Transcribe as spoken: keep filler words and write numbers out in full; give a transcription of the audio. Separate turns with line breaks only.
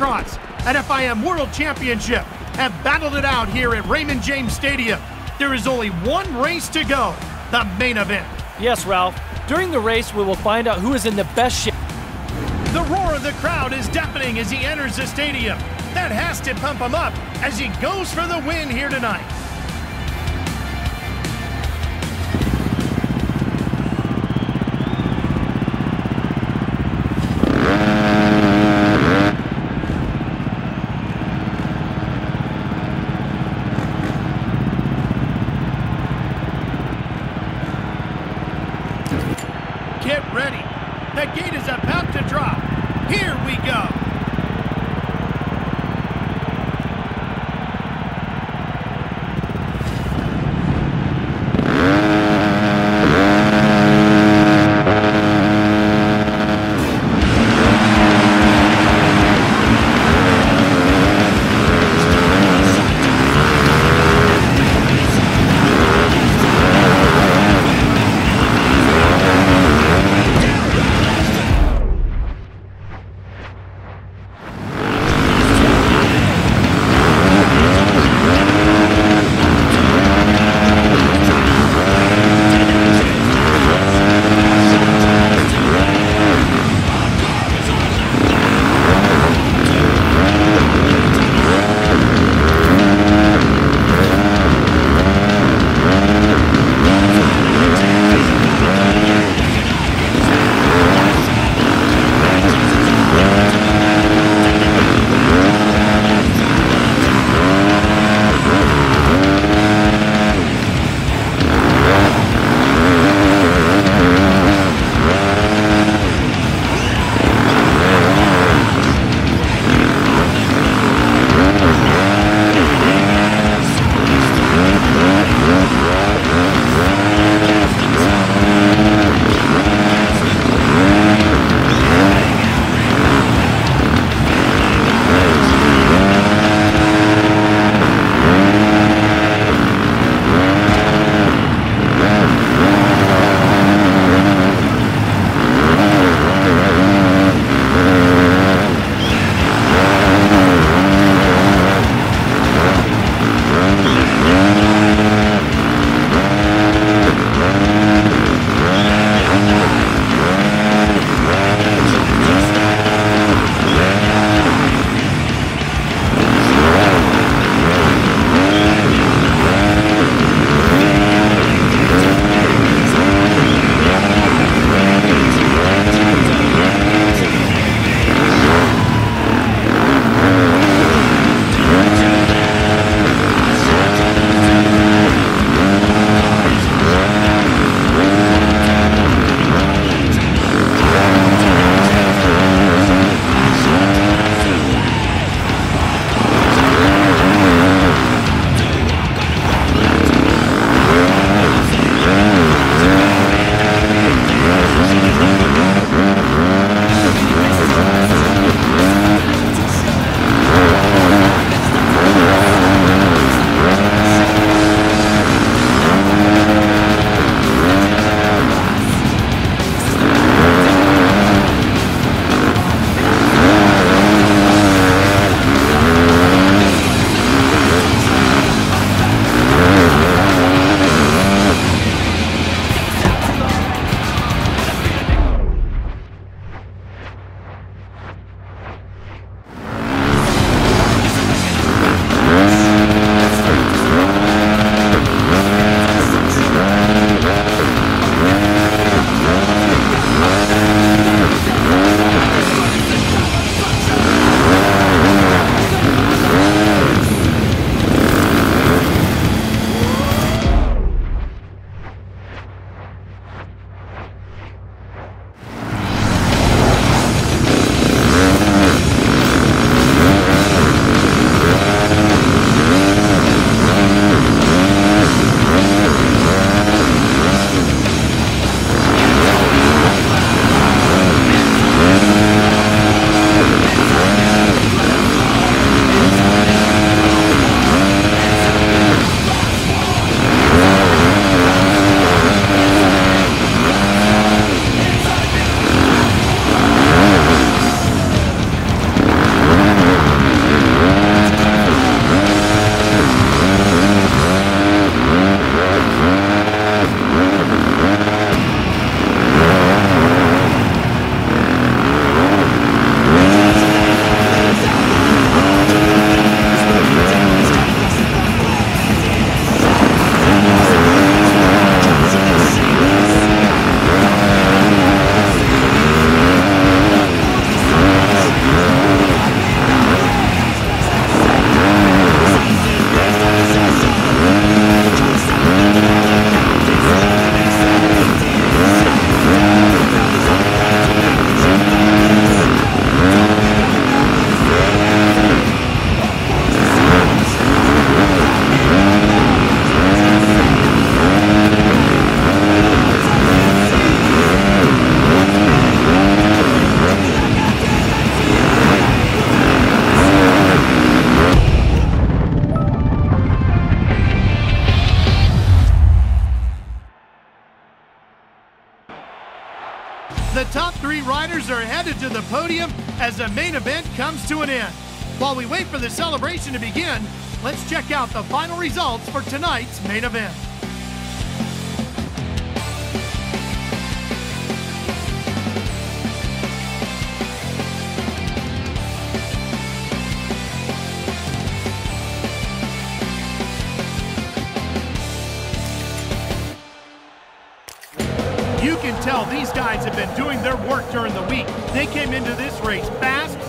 Motocross and F I M World Championship have battled it out here at Raymond James Stadium. There is only one race to go, the main event.
Yes, Ralph. During the race, we will find out who is in the best shape.
The roar of the crowd is deafening as he enters the stadium. That has to pump him up as he goes for the win here tonight. Get ready. The gate is about to drop. Here we go. winners are headed to the podium as the main event comes to an end. While we wait for the celebration to begin, let's check out the final results for tonight's main event. You can tell these guys have been doing their work during the week. They came into this race fast,